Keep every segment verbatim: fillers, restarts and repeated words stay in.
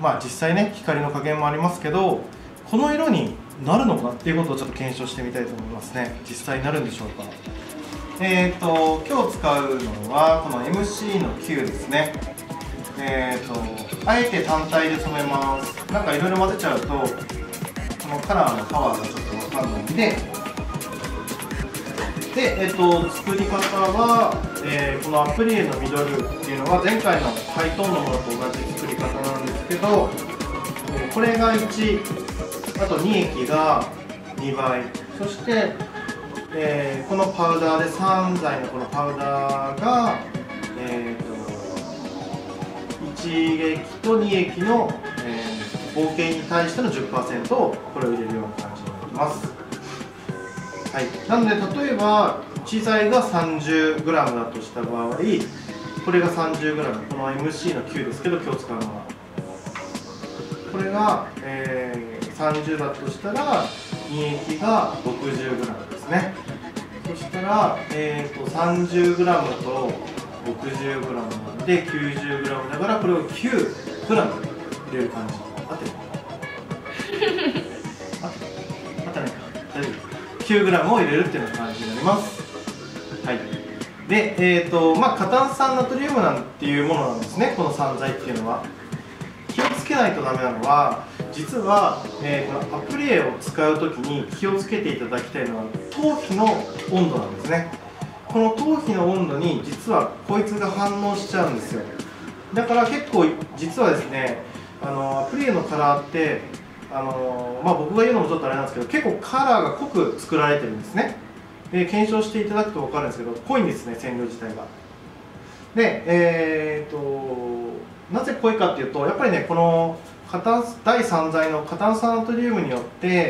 まあ実際ね光の加減もありますけど、この色になるのかっていうことをちょっと検証してみたいと思いますね。実際になるんでしょうか。えーと今日使うのはこの エムシー のきゅうですね。えーとあえて単体で染めます。なんかいろいろ混ぜちゃうとこのカラーのパワーがちょっと分かんないんで、で、えーと作り方は、えー、このアプリエのミドルっていうのは前回のハイトーンのものと同じ作り方なんですけど、えー、これがいち、あとに液がにばい、そして、えー、このパウダーでさん剤のこのパウダーが、えー、といち液とに液の、えー、合計に対しての じゅっパーセント をこれを入れるような感じになります。はい、なので例えばいち剤が さんじゅうグラム だとした場合、これが さんじゅうグラム、 この エムシー のきゅうですけど今日使うのはこれが、えー、さんじゅうだとしたらに液が ろくじゅうグラム ですね。そしたら、えー、と さんじゅうグラム と ろくじゅうグラム なので きゅうじゅうグラム だからこれを きゅうグラム 入れる感じ。合ってる合ってないか、大丈夫。 きゅうグラム を入れるっていうような感じになります。はい、で、えーとまあ、過炭酸ナトリウムなんていうものなんですね、この散剤っていうのは。気をつけないとダメなのは、実は、えー、このアプリエを使うときに気をつけていただきたいのは頭皮の温度なんですね。この頭皮の温度に実はこいつが反応しちゃうんですよ。だから結構実はですね、あのアプリエのカラーってあの、まあ、僕が言うのもちょっとあれなんですけど、結構カラーが濃く作られてるんですね。で検証していただくと分かるんですけど、濃いんですね、染料自体が。で、えー、となぜ濃いかっていうと、やっぱりねこのだいさん剤の過炭酸ナトリウムによって、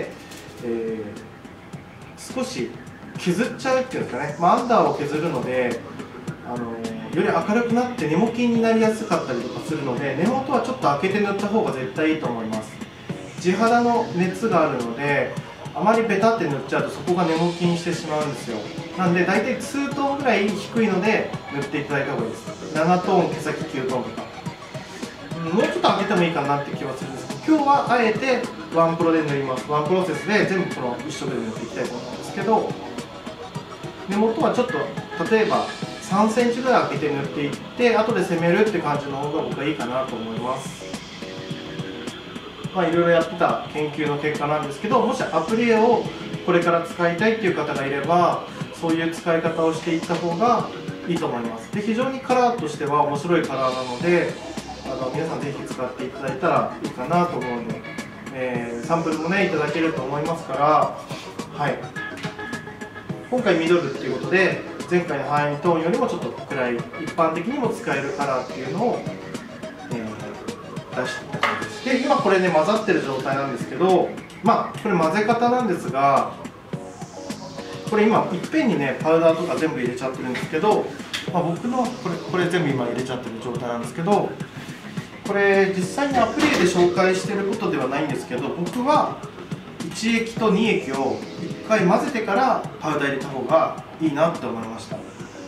えー、少し削っちゃうっていうんですかね、まあ、アンダーを削るので、あのより明るくなって根もきになりやすかったりとかするので、根元はちょっと開けて塗った方が絶対いいと思います。地肌の熱があるので、あまりベタって塗っちゃうとそこが根もきにしてしまうんですよ。なんで大体にトーンぐらい低いので塗っていただいた方がいいです。ななトーン、毛先きゅうトーンとか、うん、もうちょっと開けてもいいかなって気はするんですけど、今日はあえてワンプロで塗ります。ワンプロセスで全部この一色で塗っていきたいと思うんですけど、根元はちょっと例えばさんセンチぐらい開けて塗っていって後で攻めるって感じの方が僕はいいかなと思います。まあいろいろやってた研究の結果なんですけど、もしアプリエをこれから使いたいっていう方がいれば、そういう使い方をしていった方がいいと思います。で非常にカラーとしては面白いカラーなので、あの皆さんぜひ使っていただいたらいいかなと思うので、えー、サンプルもねいただけると思いますから、はい、今回ミドルっていうことで前回のハイトーンよりもちょっと暗い、一般的にも使えるカラーっていうのを、えー、出していただきます。で今これね混ざってる状態なんですけど、まあこれ混ぜ方なんですが、これ今いっぺんにねパウダーとか全部入れちゃってるんですけど、まあ、僕のこれこれ全部今入れちゃってる状態なんですけど、これ実際にアプリで紹介してることではないんですけど、僕はいち液とに液をいっかい混ぜてからパウダー入れた方がいいなって思いました。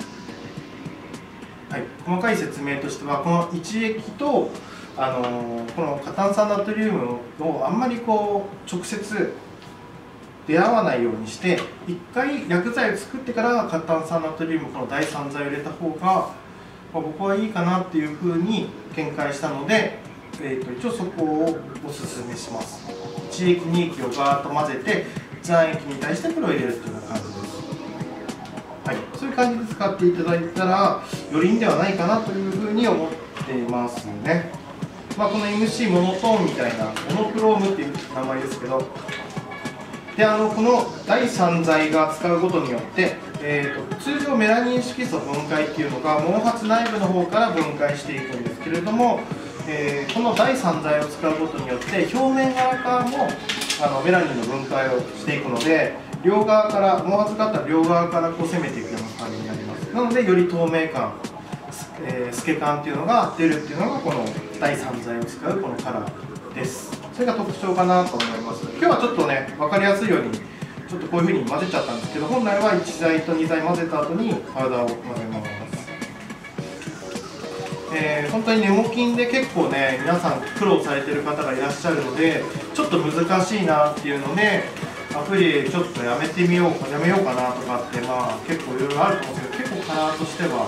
はい、細かい説明としては、このいち液とあのー、この過炭酸ナトリウムをあんまりこう直接出会わないようにして、いっかい薬剤を作ってから過炭酸ナトリウムこのだいさん剤を入れた方が、まあ、僕はいいかなっていうふうに見解したので、えー、と一応そこをおすすめします。いち液に液をガーッと混ぜて残液に対してこれを入れるというような感じです。はい、そういう感じで使っていただいたらよりいいんではないかなというふうに思っていますね。まあ、この エムシー モノトーンみたいなモノクロームっていう名前ですけど、であのこのだいさん剤が使うことによって、えー、と通常メラニン色素分解っていうのが毛髪内部の方から分解していくんですけれども、えー、このだいさん剤を使うことによって表面側からもあのメラニンの分解をしていくので、両側から毛髪があったら両側からこう攻めていくような感じになります。なのでより透明感、えー、透け感っていうのが出るっていうのがこのだいさん剤を使うこのカラーです。それが特徴かなと思います。今日はちょっとね分かりやすいようにちょっとこういうふうに混ぜちゃったんですけど、本来はいち剤とに剤混ぜた後にパウダーを混ぜます。 えー、本当にネモキンで結構ね皆さん苦労されてる方がいらっしゃるのでちょっと難しいなっていうのでアプリちょっとやめてみようかやめようかなとかってまあ結構いろいろあると思うんですけど結構カラーとしては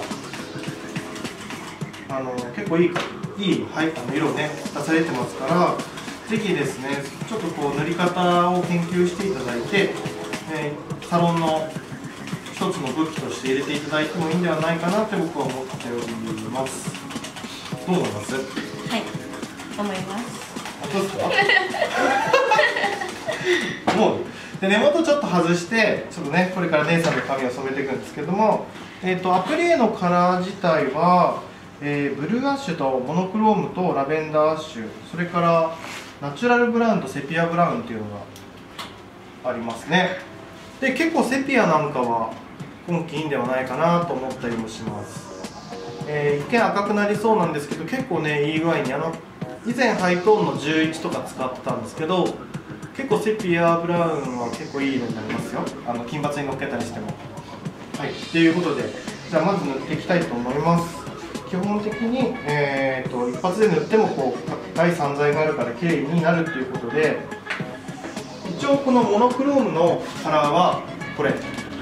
あの結構いいかいい、はい、あの色ね出されてますからぜひですねちょっとこう塗り方を研究していただいて、えー、サロンの一つの武器として入れていただいてもいいんではないかなって僕は思っております。どう思います？ はい、思います。 あ、どうですか？思う？で根元ちょっと外してちょっとねこれから姉さんの髪を染めていくんですけども、えーと、アプリエのカラー自体は、えー、ブルーアッシュとモノクロームとラベンダーアッシュ、それからナチュラルブラウンとセピアブラウンっていうのがありますね。で結構セピアなんかは今季いいんではないかなと思ったりもします。えー、一見赤くなりそうなんですけど結構ねいい具合にあの以前ハイトーンのじゅういちとか使ってたんですけど結構セピアブラウンは結構いい色になりますよ。あの金髪にのっけたりしても。はい、ということでじゃあまず塗っていきたいと思います。基本的に、えー、と一発で塗ってもこう第三剤があるから綺麗になるということで一応このモノクロームのカラーはこれ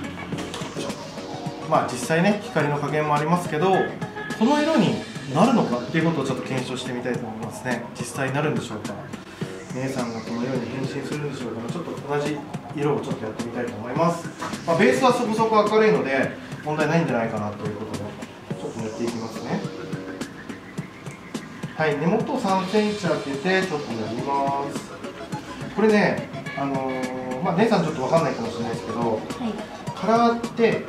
まあ実際ね光の加減もありますけどこの色になるのかっていうことをちょっと検証してみたいと思いますね。実際になるんでしょうか。姉さんがこの色に変身するんでしょうか。ちょっと同じ色をちょっとやってみたいと思います。まあ、ベースはそこそこ明るいので問題ないんじゃないかなということでちょっと塗っていきますね。はい、根元をさんセンチ開けてちょっと塗ります。これね、あのー、まあ姉さんちょっと分かんないかもしれないですけど、はい、カラーって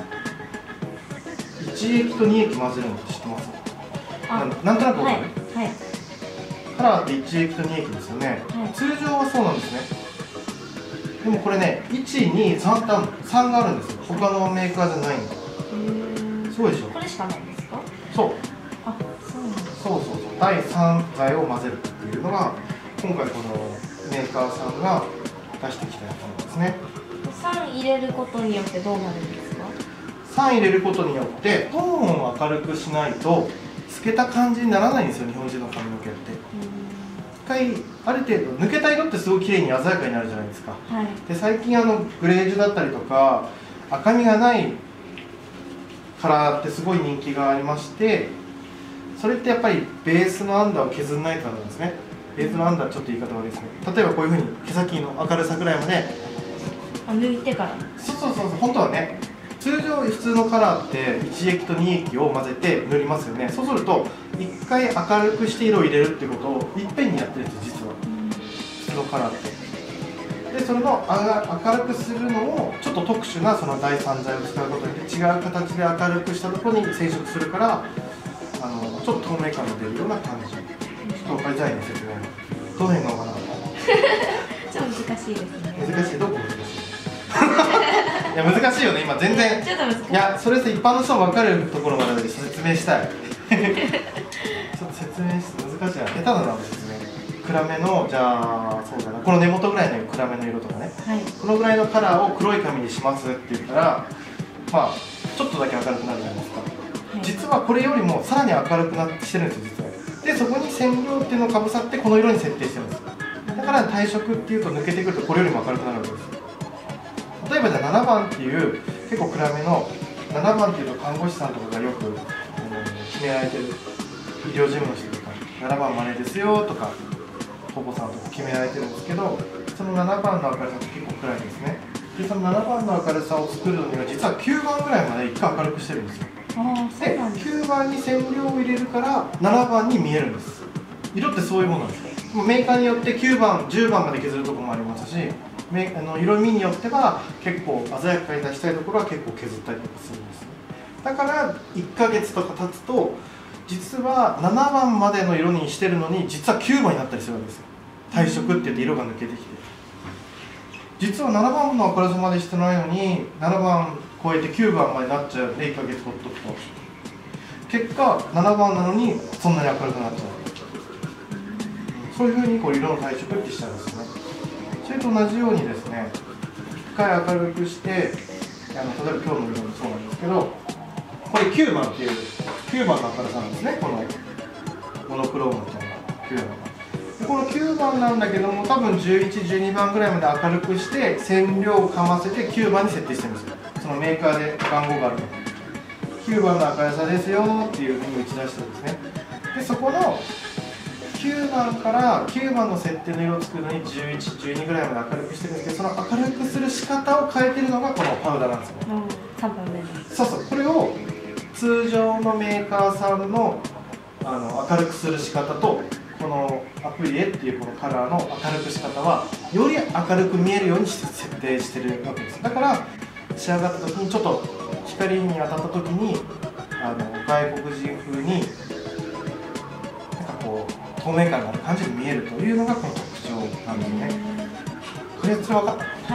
いち液とに液混ぜるのって知ってます？な, なんとなく分かる、はいはい、カラーっていち液とに液ですよね、はい、通常はそうなんですね。でもこれねいち、に、さんとさんがあるんですよ。他のメーカーじゃないんだ。すごいでしょ。 これしかないんですか？ そう。 あ、そうなんです。 そうそうそう。だいさん剤を混ぜるっていうのが今回このメーカーさんが出してきたやつなんですね。 さん入れることによってどうなるんですか？ さん入れることによってトーンを明るくしないと透けた感じにならないんですよ、日本人の髪の毛って。一回ある程度抜けた色ってすごい綺麗に鮮やかになるじゃないですか、はい、で最近あのグレージュだったりとか赤みがないカラーってすごい人気がありまして、それってやっぱりベースのアンダーを削らないとなんですね。ベースのアンダーちょっと言い方悪いですね。例えばこういうふうに毛先の明るさぐらいまで抜いてから。 そうそうそうそう、本当はね通常普通のカラーっていち液とに液を混ぜて塗りますよね。そうするといっかい明るくして色を入れるってことをいっぺんにやってるんですよ実は、普通のカラーって。でそれの明るくするのをちょっと特殊なそのだいさん剤を使うことによって違う形で明るくしたところに染色するからあのちょっと透明感が出るような感じ。ちょっと分かりづらいね説明。どの辺が分からないちょっと難しいですね。 難しい。どこ難しいいや難しいよね今全然。 ちょっと難しい。いやそれさ一般の人も分かるところまで説明したいちょっと説明して難しいな。下手だな説明。暗めのじゃあそうだなこの根元ぐらいの暗めの色とかね、はい、このぐらいのカラーを黒い髪にしますって言ったらまあちょっとだけ明るくなるじゃないですか、はい、実はこれよりもさらに明るくなってしてるんですよ実は。でそこに染料っていうのをかぶさってこの色に設定してるんですよ。だから体色っていうと抜けてくるとこれよりも明るくなるわけです。例えばじゃあななばんっていう結構暗めのななばんっていうと看護師さんとかがよく、うん、決められてる医療事務の人とかななばんまでですよとか保母さんとか決められてるんですけど、そのななばんの明るさって結構暗いんですね。でそのななばんの明るさを作るのには実はきゅうばんぐらいまでいっかい明るくしてるんですよ。できゅうばんに染料を入れるからななばんに見えるんです。色ってそういうものなんですよ。メーカーによってきゅうばんじゅうばんまで削るところもありますしあの色味によっては結構鮮やかに出したいところは結構削ったりとかするんですね。だからいっかげつとか経つと実はななばんまでの色にしてるのに実はきゅうばんになったりするわけですよ。体色って言って色が抜けてきて実はななばんの明るさまでしてないのにななばん超えてきゅうばんまでなっちゃうんでいっかげつほっとくと結果ななばんなのにそんなに明るくなっちゃう。そういうふうにこう色の体色ってしちゃうんですね。それと同じようにですねいっかい明るくしてあの例えば今日の色もそうなんですけどこれきゅうばんっていうきゅうばんの明るさなんですね、このモノクロームみたいなきゅうばんで、このきゅうばんなんだけども、多分じゅういち、じゅうにばんぐらいまで明るくして線量をかませてきゅうばんに設定してるんですよ。そのメーカーで番号があるのできゅうばんの明るさですよっていうふうに打ち出してるんですね。でそこのきゅうばんからきゅうばんの設定の色を作るのにじゅういち、じゅうにぐらいまで明るくしてるんですけど、その明るくする仕方を変えてるのがこのパウダーなんですよ。 うん、さんばんめです。 そうそう、これを通常のメーカーさんの、あの明るくする仕方とこのアプリエっていうこのカラーの明るくし方はより明るく見えるようにして設定してるわけです。だから仕上がった時にちょっと光に当たった時にあの外国人風になんかこう透明感がある感じに見えるというのがこの特徴なんですね。これそれ分かった？ はい。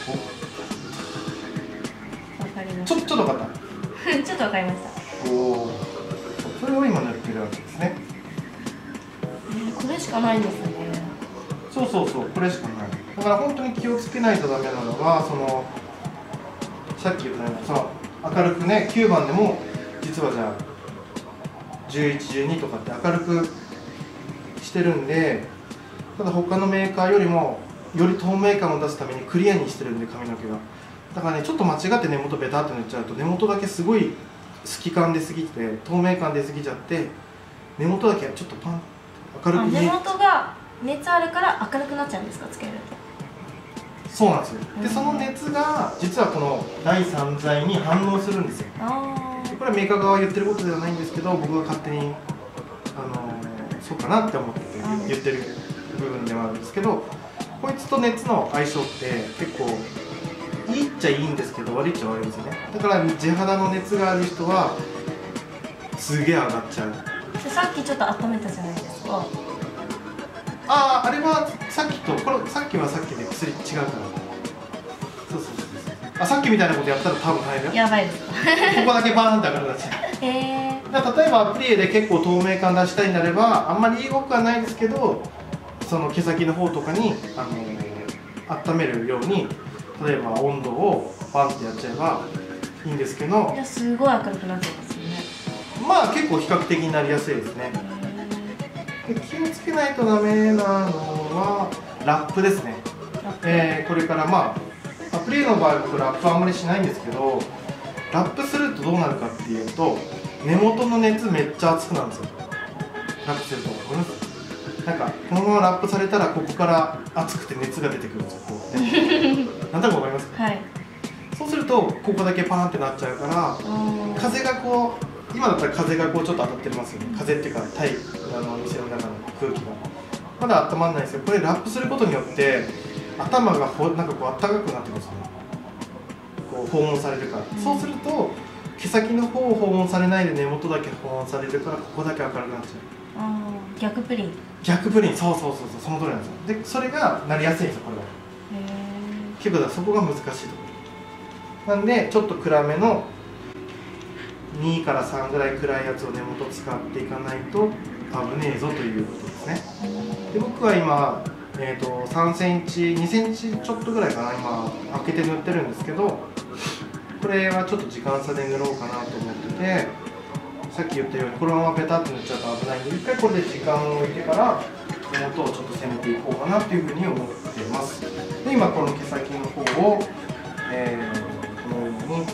わかりましちょちょっと分かったた。ちょっとわかりました。 おお、それを今塗ってるわけですね。 えー、これしかないんですね。 そうそうそう、これしかない。だから本当に気をつけないとダメなのが、そのさっき言ったようにその明るくねきゅうばんでも実はじゃあじゅういち、じゅうにとかって明るくしてるんで、ただ他のメーカーよりもより透明感を出すためにクリアにしてるんで髪の毛が。だからねちょっと間違って根元ベタって塗っちゃうと根元だけすごい透き感出すぎて透明感出すぎちゃって根元だけちょっとパン明るく見え根元が熱あるから明るくなっちゃうんですか、つけると。 そうなんですよ。でその熱が実はこのだいさん剤に反応するんですよ。 あこれはメーカー側が言ってることではないんですけど、僕が勝手に、あのー、そうかなって思って言ってる部分ではあるんですけど、こいつと熱の相性って結構いいっちゃいいんですけど悪いっちゃ悪いんですよね。だから地肌の熱がある人はすげえ上がっちゃう。 あ。さっきちょっと温めたじゃないですか。 ああ、あれはさっきとこれさっきはさっきで薬違うから。そうそうそうそう。あ、さっきみたいなことやったら多分大変よ。 やばいですか。 ここだけバーンって上がるらしい。 へえー。 だから例えばアプリエで結構透明感出したいんであればあんまりいい動くはないですけど、その毛先の方とかに、あのー、温めるように例えば温度をバンってやっちゃえばいいんですけど、 いや、すごい明るくなっちゃいますよね。 まあ結構比較的になりやすいですね。で気をつけないとダメなのはラップですね。えー、これからまあアプリエの場合僕ラップあんまりしないんですけど、ラップするとどうなるかっていうと根元の熱めっちゃ熱くなるんですよ。ラップするとこれなんかこのままラップされたらここから熱くて熱が出てくるんですよ。こうね、なんだかわかりますか？ はい。 そうするとここだけパーンってなっちゃうから風がこう今だったら風がこうちょっと当たってますよね。風っていうか体あの店の中の空気がまだ温まらないですよ。これラップすることによって頭がほなんかこう暖かくなってますね。こう訪問されるから、うん、そうすると毛先の方を訪問されないで根元だけ訪問されるからここだけ明るくなっちゃう。 ああ、逆プリン。 逆プリン、そうそうそうそう、その通りなんですよ。でそれがなりやすいんですよこれは。結構だそこが難しいところなんでちょっと暗めのにからさんぐらい暗いやつを根元使っていかないと危ねえぞということですね。で僕は今、えー、とさんセンチにセンチちょっとぐらいかな今開けて塗ってるんですけど、これはちょっと時間差で塗ろうかなと思ってて、さっき言ったようにこのままペタッと塗っちゃうと危ないんで一回これで時間を置いてから根元をちょっと攻めていこうかなというふうに思っています。で今この毛先の方を、えー、このように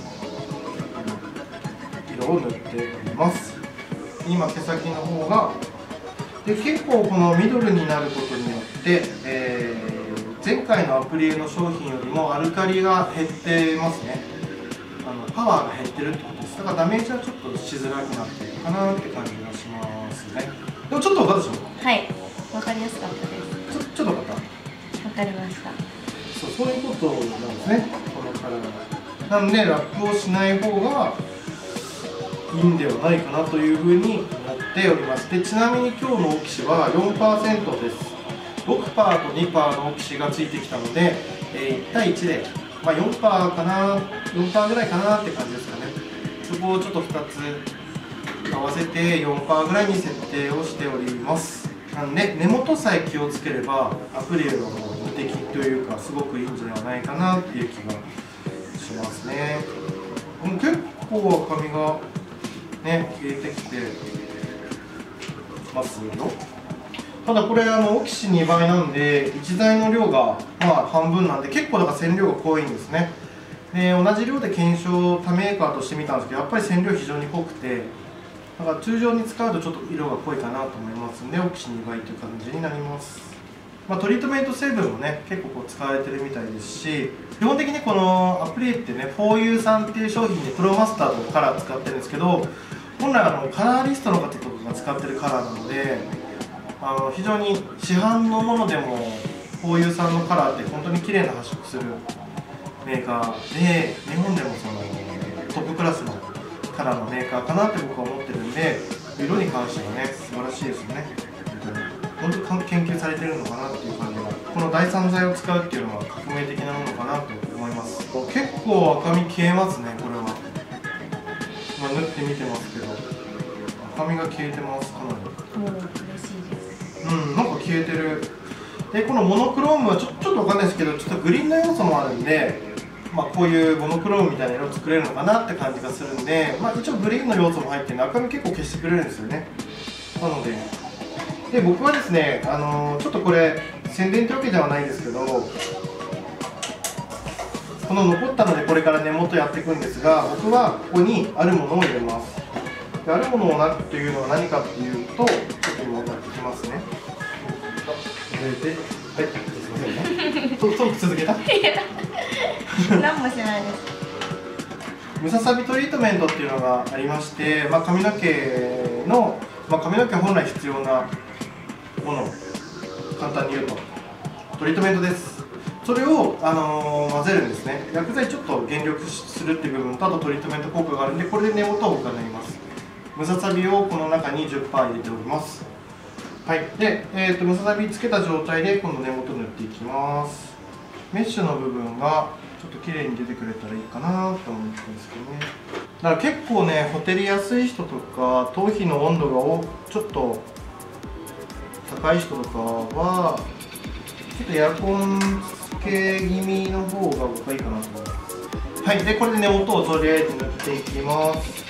色を塗っております。今毛先の方がで結構このミドルになることによって、えー、前回のアプリの商品よりもアルカリが減ってますね。あのパワーが減ってるってことです。だからダメージはちょっとしづらくなってるかなって感じがしますね。でもちょっと分かったでしょ？ はい、分かりやすかったです。 ちょちょっと分かった？ 分かりました。 そう、そういうことなんですね、このカラーが。なのでラップをしない方がいいんではないかなというふうに思っております。でちなみに今日のオキシは よんパーセント です。ろくパーセント と にパーセント のオキシがついてきたので、えー、いち対いちで、まあ、よんパーセント かな、よんパーセント ぐらいかなって感じですかね。そこをちょっとふたつ合わせて よんパーセント ぐらいに設定をしております。なので根元さえ気をつければアプリエの無敵というかすごくいいんじゃないかなっていう気がしますね。結構赤みがね消えてきてますよ。ただこれあのオキシにばいなんでいち剤の量がまあ半分なんで結構だから染料が濃いんですね。で同じ量で検証他メーカーとしてみたんですけど、やっぱり染料非常に濃くて、だから通常に使うとちょっと色が濃いかなと思いますんで、オキシにばいという感じになります。まあ、トリートメント成分もね結構こう使われてるみたいですし、基本的にこのアプリエってね フォーユー さんっていう商品でプロマスタードのカラー使ってるんですけど、本来あのカラーリストの方とかが使ってるカラーなので、あの非常に市販のものでも フォーユー さんのカラーって本当に綺麗な発色するメーカーで、日本でもそのトップクラスのカラーのメーカーかなって僕は思ってるんで、色に関してはね素晴らしいですよね。本当に研究されてるのかなっていう感じが、このだいさん剤を使うっていうのは革命的なものかなと思います。結構赤み消えますね、これは。今塗ってみてますけど赤みが消えてます、かなり。 もう嬉しいです。 うん、なんか消えてる。でこのモノクロームはちょちょっとわかんないですけど、ちょっとグリーンの要素もあるんで、まあ、こういうモノクロームみたいな色を作れるのかなって感じがするんで、まあ、一応グリーンの要素も入ってるんで赤み結構消してくれるんですよね。なのでで僕はですね、あのー、ちょっとこれ宣伝ってわけではないですけど、この残ったのでこれから根元やっていくんですが、僕はここにあるものを入れます。であるものをなっていうのは何かっていうと、ちょっと今やってきますね。入れて、はい、すみませんね。トーク続けた？ 何もしないです。 ムササビトリートメントっていうのがありまして、まあ、髪の毛の、まあ、髪の毛本来必要なもの、簡単に言うとトリートメントです。それを、あのー、混ぜるんですね。薬剤ちょっと減力するっていう部分と、あとトリートメント効果があるんで、これで根元を僕は塗ります。ムササビをこの中に じゅっパーセント 入れております。はい、で、えーと、ムササビつけた状態で今度根元塗っていきます。メッシュの部分がちょっと綺麗に出てくれたらいいかなと思ってるんですけどね。だから結構ね、ほてりやすい人とか頭皮の温度がおちょっと高い人とかはちょっとエアコンつけ気味の方が僕はいいかなと思います。はい、でこれで根元をとりあえず塗っていきます。